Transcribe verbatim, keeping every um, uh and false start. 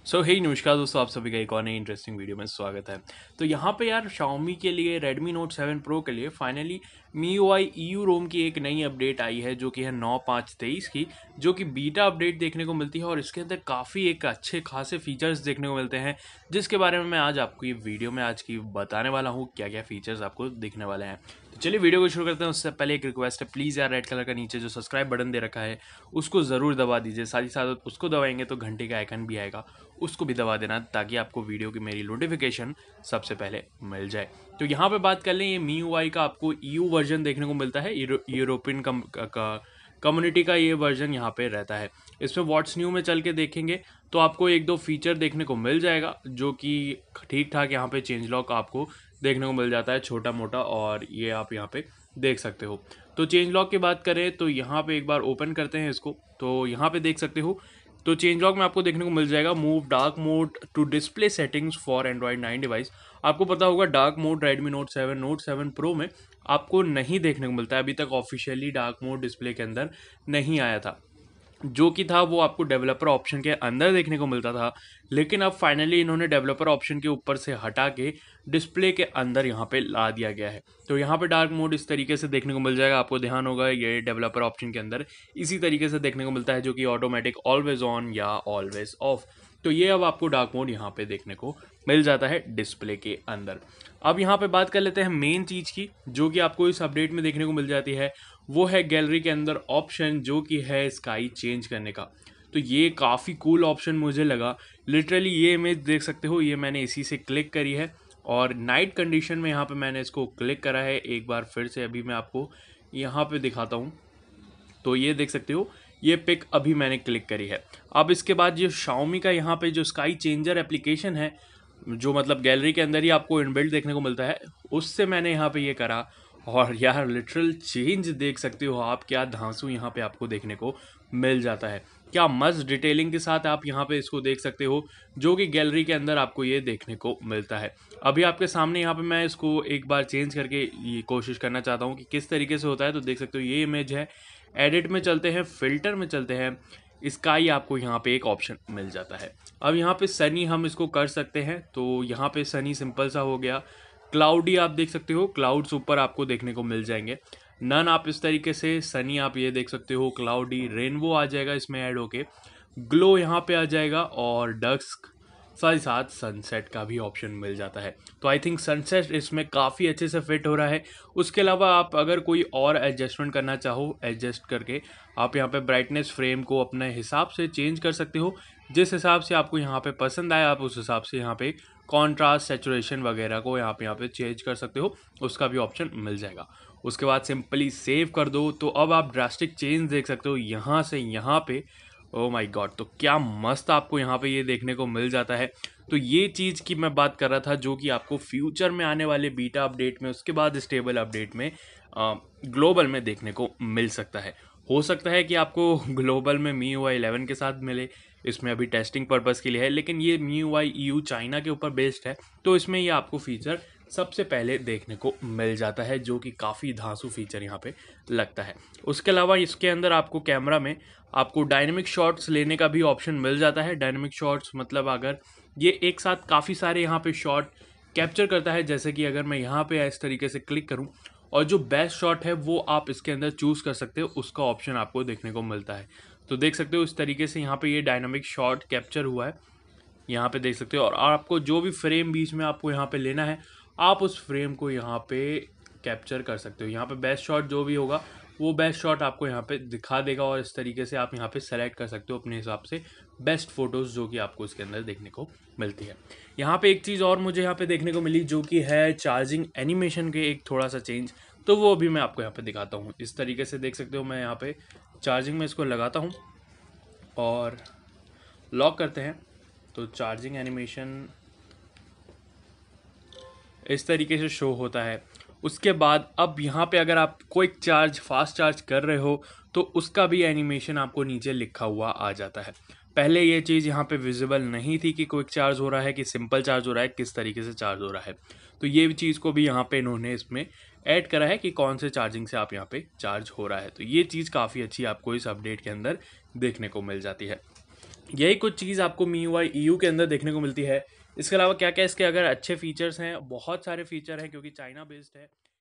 सो हे नमस्कार दोस्तों, आप सभी का एक और नई इंटरेस्टिंग वीडियो में स्वागत है। तो यहाँ पे यार Xiaomi के लिए Redmi Note सेवन Pro के लिए finally M I U I E U ROM की एक नई अपडेट आई है जो कि है नौ पाँच तेईस की, जो कि बीटा अपडेट देखने को मिलती है और इसके अंदर काफ़ी एक अच्छे खासे फीचर्स देखने को मिलते हैं, जिसके बारे में मैं आज आपको ये वीडियो में आज की बताने वाला हूँ क्या क्या फीचर्स आपको दिखने वाले हैं। तो चलिए वीडियो को शुरू करते हैं। उससे पहले एक रिक्वेस्ट है, प्लीज़ यार रेड कलर का नीचे जो सब्सक्राइब बटन दे रखा है उसको ज़रूर दबा दीजिए। साथ ही साथ उसको दबाएंगे तो घंटे का आइकन भी आएगा, उसको भी दबा देना ताकि आपको वीडियो की मेरी नोटिफिकेशन सबसे पहले मिल जाए। तो यहाँ पे बात कर लें, ये M I U I का आपको E U वर्जन देखने को मिलता है। यूरो, यूरोपियन कम, का कम्युनिटी का ये वर्जन यहाँ पे रहता है। इसमें व्हाट्स न्यू में चल के देखेंगे तो आपको एक दो फीचर देखने को मिल जाएगा जो कि ठीक ठाक यहाँ पे चेंज लॉक आपको देखने को मिल जाता है छोटा मोटा, और ये आप यहाँ पे देख सकते हो। तो चेंज लॉक की बात करें तो यहाँ पे एक बार ओपन करते हैं इसको, तो यहाँ पे देख सकते हो। तो चेंज लॉक में आपको देखने को मिल जाएगा move dark mode to display settings for android nine device. आपको पता होगा dark mode Redmi Note seven Note सेवन Pro में आपको नहीं देखने को मिलता है, अभी तक ऑफिशियली डार्क मोड डिस्प्ले के अंदर नहीं आया था। जो कि था वो आपको डेवलपर ऑप्शन के अंदर देखने को मिलता था, लेकिन अब फाइनली इन्होंने डेवलपर ऑप्शन के ऊपर से हटा के डिस्प्ले के अंदर यहाँ पे ला दिया गया है। तो यहाँ पे डार्क मोड इस तरीके से देखने को मिल जाएगा। आपको ध्यान होगा ये डेवलपर ऑप्शन के अंदर इसी तरीके से देखने को मिलता है, जो कि ऑटोमेटिक ऑलवेज ऑन या ऑलवेज ऑफ। तो ये अब आपको डार्क मोड यहाँ पे देखने को मिल जाता है डिस्प्ले के अंदर। अब यहाँ पे बात कर लेते हैं मेन चीज़ की, जो कि आपको इस अपडेट में देखने को मिल जाती है। वो है गैलरी के अंदर ऑप्शन जो कि है स्काई चेंज करने का। तो ये काफ़ी कूल ऑप्शन मुझे लगा। लिटरली ये इमेज देख सकते हो, ये मैंने इसी से क्लिक करी है और नाइट कंडीशन में यहाँ पे मैंने इसको क्लिक करा है। एक बार फिर से अभी मैं आपको यहाँ पे दिखाता हूँ। तो ये देख सकते हो, ये पिक अभी मैंने क्लिक करी है। अब इसके बाद ये Xiaomi का यहाँ पे जो स्काई चेंजर एप्लीकेशन है, जो मतलब गैलरी के अंदर ही आपको इनबिल्ट देखने को मिलता है, उससे मैंने यहाँ पे ये करा और यार लिटरल चेंज देख सकते हो आप, क्या धांसू यहाँ पे आपको देखने को मिल जाता है। क्या मस्त डिटेलिंग के साथ आप यहाँ पे इसको देख सकते हो, जो कि गैलरी के अंदर आपको ये देखने को मिलता है। अभी आपके सामने यहाँ पे मैं इसको एक बार चेंज करके ये कोशिश करना चाहता हूँ कि किस तरीके से होता है। तो देख सकते हो ये इमेज है, एडिट में चलते हैं, फिल्टर में चलते हैं, स्काई आपको यहाँ पे एक ऑप्शन मिल जाता है। अब यहाँ पे सनी हम इसको कर सकते हैं, तो यहाँ पे सनी सिंपल सा हो गया। क्लाउडी आप देख सकते हो, क्लाउड्स ऊपर आपको देखने को मिल जाएंगे। नन आप इस तरीके से, सनी आप ये देख सकते हो, क्लाउडी रेनबो आ जाएगा इसमें ऐड होके, ग्लो यहाँ पे आ जाएगा और डस्क, साथ ही साथ सनसेट का भी ऑप्शन मिल जाता है। तो आई थिंक सनसेट इसमें काफ़ी अच्छे से फिट हो रहा है। उसके अलावा आप अगर कोई और एडजस्टमेंट करना चाहो, एडजस्ट करके आप यहाँ पे ब्राइटनेस फ्रेम को अपने हिसाब से चेंज कर सकते हो। जिस हिसाब से आपको यहाँ पे पसंद आए आप उस हिसाब से यहाँ पे कॉन्ट्रास्ट, सैचुरेशन वगैरह को यहाँ पे यहाँ पे चेंज कर सकते हो, उसका भी ऑप्शन मिल जाएगा। उसके बाद सिंपली सेव कर दो तो अब आप ड्रास्टिक चेंज देख सकते हो यहाँ से यहाँ पे। ओ माय गॉड, तो क्या मस्त आपको यहाँ पे ये देखने को मिल जाता है। तो ये चीज़ की मैं बात कर रहा था, जो कि आपको फ्यूचर में आने वाले बीटा अपडेट में, उसके बाद स्टेबल अपडेट में, ग्लोबल में देखने को मिल सकता है। हो सकता है कि आपको ग्लोबल में M I U I eleven के साथ मिले, इसमें अभी टेस्टिंग पर्पज़ के लिए है, लेकिन ये M I U I E U China के ऊपर बेस्ड है, तो इसमें ये आपको फीचर सबसे पहले देखने को मिल जाता है, जो कि काफ़ी धांसू फीचर यहाँ पे लगता है। उसके अलावा इसके अंदर आपको कैमरा में आपको डायनेमिक शॉट्स लेने का भी ऑप्शन मिल जाता है। डायनेमिक शॉट्स मतलब अगर ये एक साथ काफ़ी सारे यहाँ पे शॉट कैप्चर करता है, जैसे कि अगर मैं यहाँ पे इस तरीके से क्लिक करूँ और जो बेस्ट शॉट है वो आप इसके अंदर चूज़ कर सकते हो, उसका ऑप्शन आपको देखने को मिलता है। तो देख सकते हो इस तरीके से यहाँ पे ये डायनामिक शॉट कैप्चर हुआ है, यहाँ पे देख सकते हो। और आपको जो भी फ्रेम बीच में आपको यहाँ पे लेना है, आप उस फ्रेम को यहाँ पे कैप्चर कर सकते हो। यहाँ पे बेस्ट शॉट जो भी होगा वो बेस्ट शॉट आपको यहाँ पे दिखा देगा, और इस तरीके से आप यहाँ पे सेलेक्ट कर सकते हो अपने हिसाब से बेस्ट फोटोज़ जो कि आपको इसके अंदर देखने को मिलती है। यहाँ पे एक चीज़ और मुझे यहाँ पे देखने को मिली, जो कि है चार्जिंग एनिमेशन के एक थोड़ा सा चेंज, तो वो भी मैं आपको यहाँ पे दिखाता हूँ। इस तरीके से देख सकते हो, मैं यहाँ पे चार्जिंग में इसको लगाता हूँ और लॉक करते हैं, तो चार्जिंग एनिमेशन इस तरीके से शो होता है। उसके बाद अब यहाँ पे अगर आप क्विक चार्ज, फास्ट चार्ज कर रहे हो तो उसका भी एनिमेशन आपको नीचे लिखा हुआ आ जाता है। पहले ये चीज़ यहाँ पे विजिबल नहीं थी कि क्विक चार्ज हो रहा है कि सिंपल चार्ज हो रहा है, किस तरीके से चार्ज हो रहा है। तो ये चीज़ को भी यहाँ पे इन्होंने इसमें ऐड करा है कि कौन से चार्जिंग से आप यहाँ पे चार्ज हो रहा है। तो ये चीज़ काफ़ी अच्छी आपको इस अपडेट के अंदर देखने को मिल जाती है। यही कुछ चीज़ आपको M I U I E U के अंदर देखने को मिलती है। इसके अलावा क्या क्या इसके अगर अच्छे फीचर्स हैं, बहुत सारे फीचर हैं क्योंकि चाइना बेस्ड है।